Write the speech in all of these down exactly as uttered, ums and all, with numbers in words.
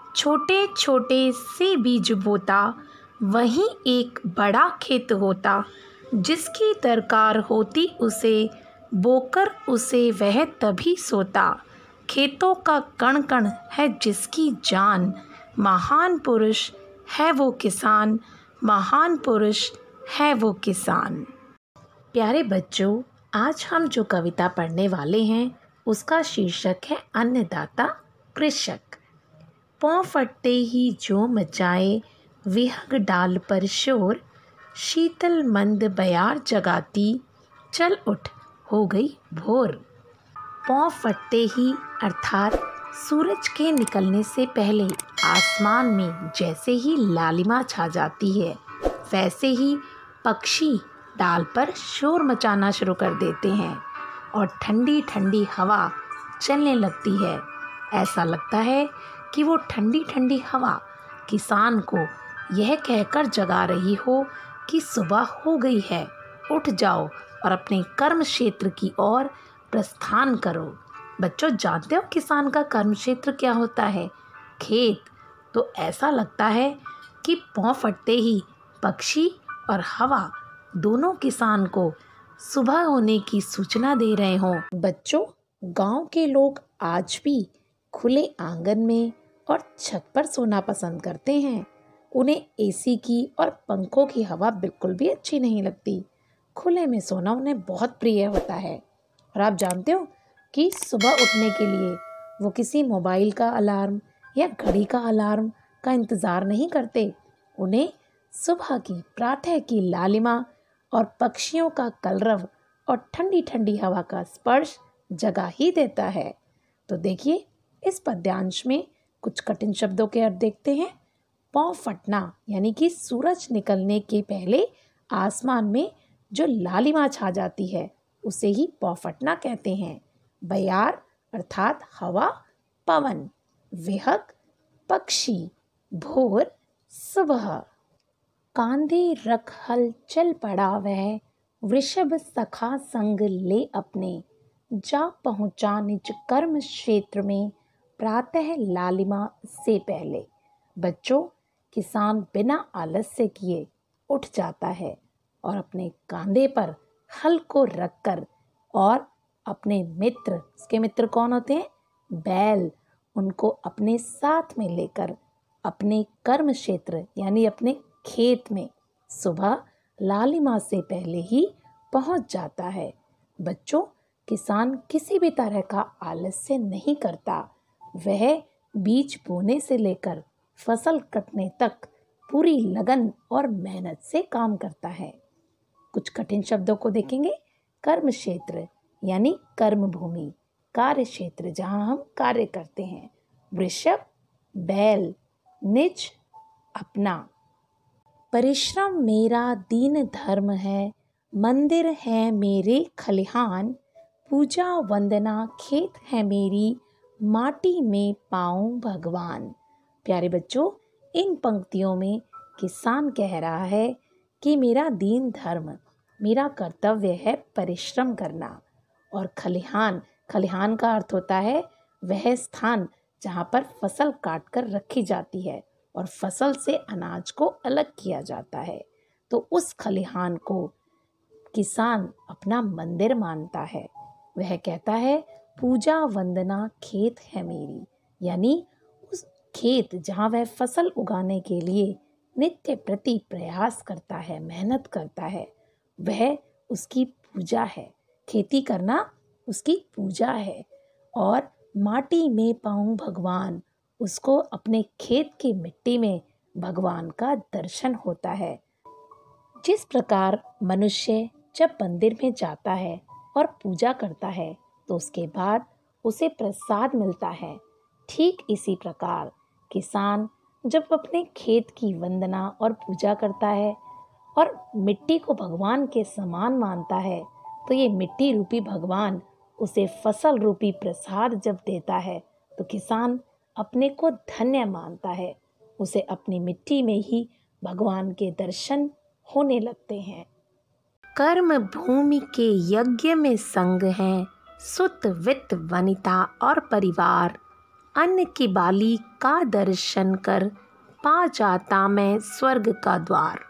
छोटे छोटे से बीज बोता, वहीं एक बड़ा खेत होता। जिसकी दरकार होती उसे, बोकर उसे वह तभी सोता। खेतों का कण कण है जिसकी जान, महान पुरुष है वो किसान, महान पुरुष है वो किसान। प्यारे बच्चों, आज हम जो कविता पढ़ने वाले हैं उसका शीर्षक है अन्नदाता कृषक। पौ फटते ही जो मचाए, विहग डाल पर शोर, शीतल मंद बयार जगाती, चल उठ हो गई भोर। पौ फटते ही अर्थात सूरज के निकलने से पहले आसमान में जैसे ही लालिमा छा जाती है, वैसे ही पक्षी डाल पर शोर मचाना शुरू कर देते हैं और ठंडी ठंडी हवा चलने लगती है। ऐसा लगता है कि वो ठंडी ठंडी हवा किसान को यह कहकर जगा रही हो कि सुबह हो गई है, उठ जाओ और अपने कर्म क्षेत्र की ओर प्रस्थान करो। बच्चों, जानते हो किसान का कर्म क्षेत्र क्या होता है? खेत। तो ऐसा लगता है कि पौ फटते ही पक्षी और हवा दोनों किसान को सुबह होने की सूचना दे रहे हों। बच्चों, गांव के लोग आज भी खुले आंगन में और छत पर सोना पसंद करते हैं। उन्हें एसी की और पंखों की हवा बिल्कुल भी अच्छी नहीं लगती। खुले में सोना उन्हें बहुत प्रिय होता है। और आप जानते हो कि सुबह उठने के लिए वो किसी मोबाइल का अलार्म या घड़ी का अलार्म का इंतज़ार नहीं करते। उन्हें सुबह की प्रातः की लालिमा और पक्षियों का कलरव और ठंडी ठंडी हवा का स्पर्श जगा ही देता है। तो देखिए, इस पद्यांश में कुछ कठिन शब्दों के अर्थ देखते हैं। पौ फटना यानी कि सूरज निकलने के पहले आसमान में जो लालिमा छा जाती है उसे ही पौ फटना कहते हैं। बयार अर्थात हवा, पवन, विहग पक्षी, भोर सुबह। कांधे रख हल चल पड़ा वह, वृषभ सखा संग ले अपने, जा पहुँचा निज कर्म क्षेत्र में, प्रातः लालिमा से पहले। बच्चों, किसान बिना आलस्य किए उठ जाता है और अपने कांधे पर हल को रखकर और अपने मित्र, उसके मित्र कौन होते हैं? बैल, उनको अपने साथ में लेकर अपने कर्म क्षेत्र यानी अपने खेत में सुबह लालिमा से पहले ही पहुंच जाता है। बच्चों, किसान किसी भी तरह का आलस्य नहीं करता। वह बीज बोने से लेकर फसल कटने तक पूरी लगन और मेहनत से काम करता है। कुछ कठिन शब्दों को देखेंगे। कर्म क्षेत्र यानी कर्म भूमि, कार्य क्षेत्र जहाँ हम कार्य करते हैं। वृषभ बैल, निज अपना। परिश्रम मेरा दीन धर्म है, मंदिर है मेरे खलिहान, पूजा वंदना खेत है मेरी, माटी में पाऊं भगवान। प्यारे बच्चों, इन पंक्तियों में किसान कह रहा है कि मेरा दीन धर्म, मेरा कर्तव्य है परिश्रम करना। और खलिहान, खलिहान का अर्थ होता है वह स्थान जहाँ पर फसल काट कर रखी जाती है और फसल से अनाज को अलग किया जाता है। तो उस खलिहान को किसान अपना मंदिर मानता है। वह कहता है पूजा वंदना खेत है मेरी, यानी उस खेत जहाँ वह फसल उगाने के लिए नित्य प्रति प्रयास करता है, मेहनत करता है, वह उसकी पूजा है। खेती करना उसकी पूजा है। और माटी में पाऊं भगवान, उसको अपने खेत की मिट्टी में भगवान का दर्शन होता है। जिस प्रकार मनुष्य जब मंदिर में जाता है और पूजा करता है तो उसके बाद उसे प्रसाद मिलता है, ठीक इसी प्रकार किसान जब अपने खेत की वंदना और पूजा करता है और मिट्टी को भगवान के समान मानता है, तो ये मिट्टी रूपी भगवान उसे फसल रूपी प्रसाद जब देता है तो किसान अपने को धन्य मानता है। उसे अपनी मिट्टी में ही भगवान के दर्शन होने लगते हैं। कर्म भूमि के यज्ञ में संग हैं, सुत वित्त वनिता और परिवार, अन्न की बाली का दर्शन कर, पा जाता मैं स्वर्ग का द्वार।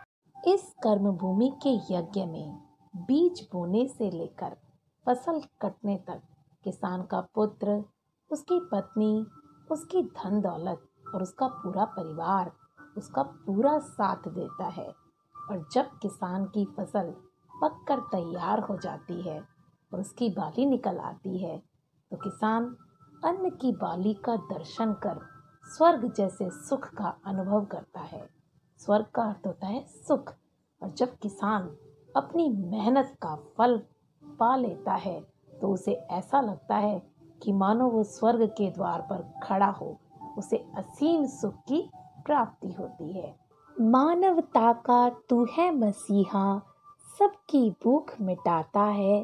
इस कर्म भूमि के यज्ञ में बीज बोने से लेकर फसल कटने तक किसान का पुत्र, उसकी पत्नी, उसकी धन दौलत और उसका पूरा परिवार उसका पूरा साथ देता है। और जब किसान की फसल पककर तैयार हो जाती है और उसकी बाली निकल आती है तो किसान अन्न की बाली का दर्शन कर स्वर्ग जैसे सुख का अनुभव करता है। स्वर्ग का अर्थ होता है सुख। और जब किसान अपनी मेहनत का फल पा लेता है तो उसे ऐसा लगता है कि मानो वो स्वर्ग के द्वार पर खड़ा हो, उसे असीम सुख की प्राप्ति होती है। मानवता का तू है मसीहा, सबकी भूख मिटाता है,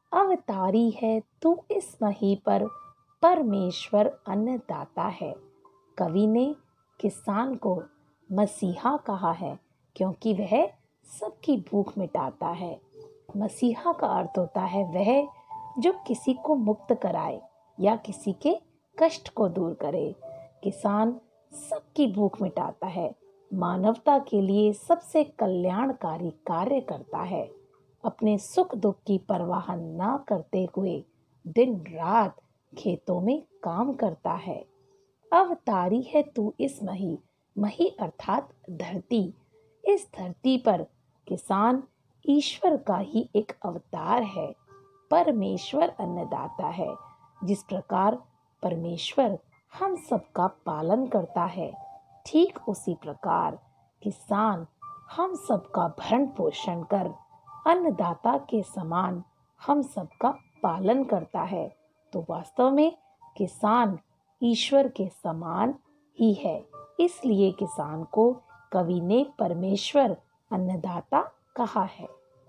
अवतारी है तू इस मही पर, परमेश्वर अन्नदाता है। कवि ने किसान को मसीहा कहा है क्योंकि वह सबकी भूख मिटाता है। मसीहा का अर्थ होता है वह जो किसी को मुक्त कराए या किसी के कष्ट को दूर करे। किसान सबकी भूख मिटाता है, मानवता के लिए सबसे कल्याणकारी कार्य करता है। अपने सुख दुख की परवाह न करते हुए दिन रात खेतों में काम करता है। अवतारी है तू इस मही, मही अर्थात धरती। इस धरती पर किसान ईश्वर का ही एक अवतार है। परमेश्वर अन्नदाता है। जिस प्रकार परमेश्वर हम सबका पालन करता है, ठीक उसी प्रकार किसान हम सबका भरण पोषण कर अन्नदाता के समान हम सबका पालन करता है। तो वास्तव में किसान ईश्वर के समान ही है। इसलिए किसान को कवि ने परमेश्वर अन्नदाता कहा है।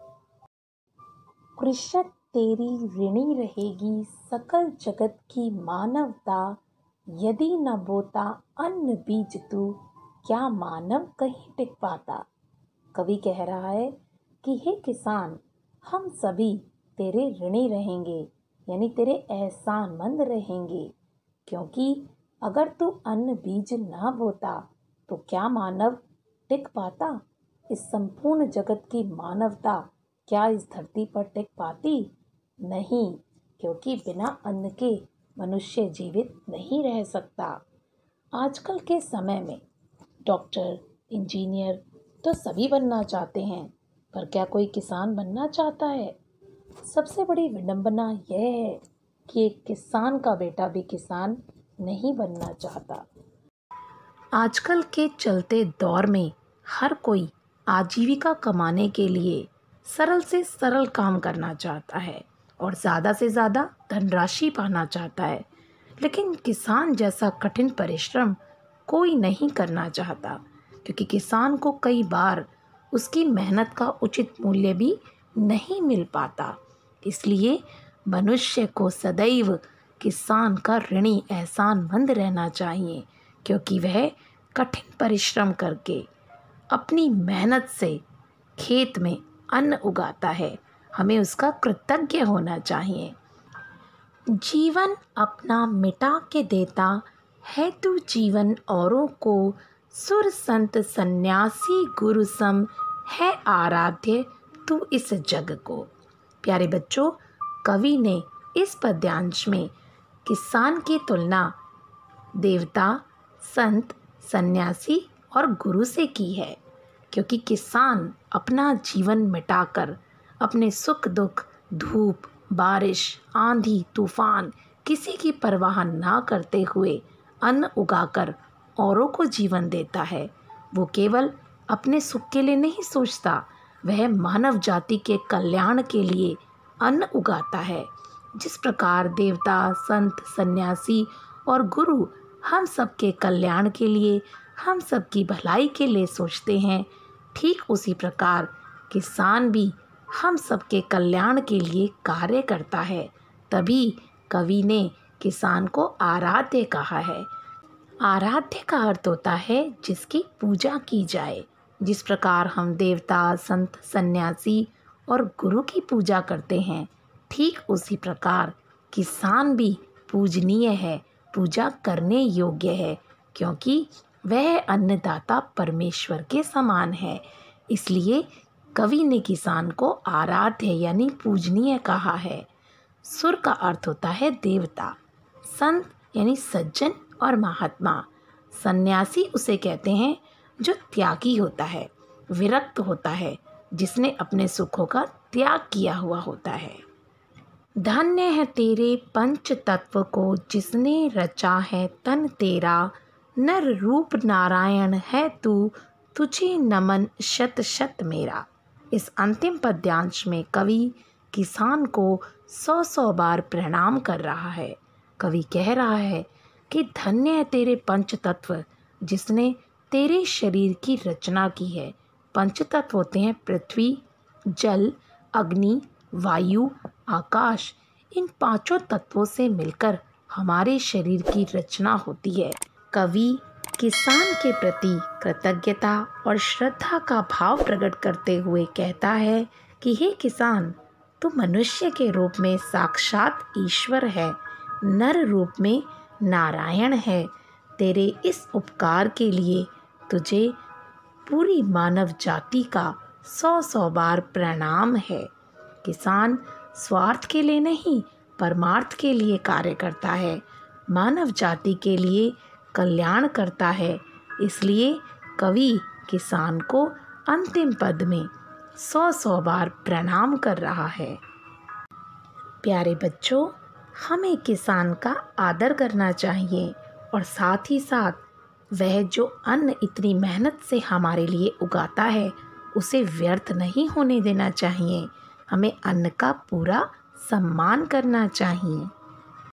कृषक तेरी ऋणी रहेगी सकल जगत की मानवता, यदि न बोता अन्न बीज तू, क्या मानव कहीं टिक पाता। कवि कह रहा है कि हे किसान, हम सभी तेरे ऋणी रहेंगे, यानी तेरे एहसानमंद रहेंगे, क्योंकि अगर तू अन्न बीज ना बोता तो क्या मानव टिक पाता। इस संपूर्ण जगत की मानवता क्या इस धरती पर टिक पाती? नहीं, क्योंकि बिना अन्न के मनुष्य जीवित नहीं रह सकता। आजकल के समय में डॉक्टर, इंजीनियर तो सभी बनना चाहते हैं, पर क्या कोई किसान बनना चाहता है? सबसे बड़ी विडंबना यह है कि एक किसान का बेटा भी किसान नहीं बनना चाहता। आजकल के चलते दौर में हर कोई आजीविका कमाने के लिए सरल से सरल काम करना चाहता है और ज़्यादा से ज़्यादा धनराशि पाना चाहता है, लेकिन किसान जैसा कठिन परिश्रम कोई नहीं करना चाहता, क्योंकि किसान को कई बार उसकी मेहनत का उचित मूल्य भी नहीं मिल पाता। इसलिए मनुष्य को सदैव किसान का ऋणी एहसानमंद रहना चाहिए, क्योंकि वह कठिन परिश्रम करके अपनी मेहनत से खेत में अन्न उगाता है। हमें उसका कृतज्ञ होना चाहिए। जीवन अपना मिटा के देता है तू जीवन औरों को, सुर संत सन्यासी गुरु सम है आराध्य तू इस जग को। प्यारे बच्चों, कवि ने इस पद्यांश में किसान की तुलना देवता, संत, सन्यासी और गुरु से की है, क्योंकि किसान अपना जीवन मिटाकर अपने सुख दुख, धूप, बारिश, आंधी, तूफान किसी की परवाह ना करते हुए अन्न उगाकर औरों को जीवन देता है। वो केवल अपने सुख के लिए नहीं सोचता, वह मानव जाति के कल्याण के लिए अन्न उगाता है। जिस प्रकार देवता, संत, सन्यासी और गुरु हम सबके कल्याण के लिए, हम सबकी भलाई के लिए सोचते हैं, ठीक उसी प्रकार किसान भी हम सबके कल्याण के लिए कार्य करता है। तभी कवि ने किसान को आराध्य कहा है। आराध्य का अर्थ होता है जिसकी पूजा की जाए। जिस प्रकार हम देवता, संत, सन्यासी और गुरु की पूजा करते हैं, ठीक उसी प्रकार किसान भी पूजनीय है, पूजा करने योग्य है, क्योंकि वह अन्नदाता परमेश्वर के समान है। इसलिए कवि ने किसान को आराध्य यानी पूजनीय कहा है। सुर का अर्थ होता है देवता। संत यानी सज्जन और महात्मा। सन्यासी उसे कहते हैं जो त्यागी होता है, विरक्त होता है, जिसने अपने सुखों का त्याग किया हुआ होता है। धन्य है तेरे पंच तत्व को जिसने रचा है तन तेरा, नर रूप नारायण है तू, तुझे नमन शत शत मेरा। इस अंतिम पद्यांश में कवि किसान को सौ सौ बार प्रणाम कर रहा है। कवि कह रहा है कि धन्य है तेरे पंच तत्व जिसने तेरे शरीर की रचना की है। पंच तत्व होते हैं पृथ्वी, जल, अग्नि, वायु, आकाश। इन पांचों तत्वों से मिलकर हमारे शरीर की रचना होती है। कवि किसान के प्रति कृतज्ञता और श्रद्धा का भाव प्रकट करते हुए कहता है कि हे किसान, तू मनुष्य के रूप में साक्षात ईश्वर है, नर रूप में नारायण है। तेरे इस उपकार के लिए तुझे पूरी मानव जाति का सौ सौ बार प्रणाम है। किसान स्वार्थ के लिए नहीं, परमार्थ के लिए कार्य करता है, मानव जाति के लिए कल्याण करता है। इसलिए कवि किसान को अंतिम पद में सौ सौ बार प्रणाम कर रहा है। प्यारे बच्चों, हमें किसान का आदर करना चाहिए और साथ ही साथ वह जो अन्न इतनी मेहनत से हमारे लिए उगाता है उसे व्यर्थ नहीं होने देना चाहिए। हमें अन्न का पूरा सम्मान करना चाहिए।